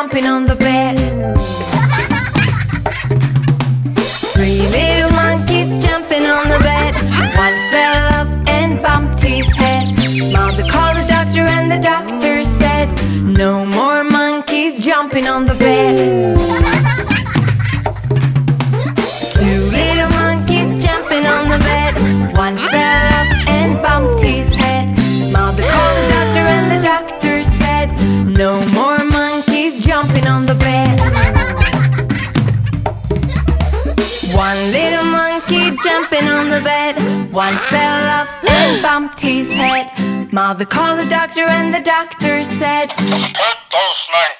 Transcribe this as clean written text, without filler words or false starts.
jumping on the bed. Three little monkeys jumping on the bed. One fell off and bumped his head. Mother called the doctor and the doctor said, no more monkeys jumping on the bed. Two little monkeys jumping on the bed. One fell off and bumped his head. Mother called the doctor and the doctor said, no more monkeys jumping on the bed. One little monkey jumping on the bed. One fell off and bumped his head. Mother called the doctor and the doctor said, put those monkeys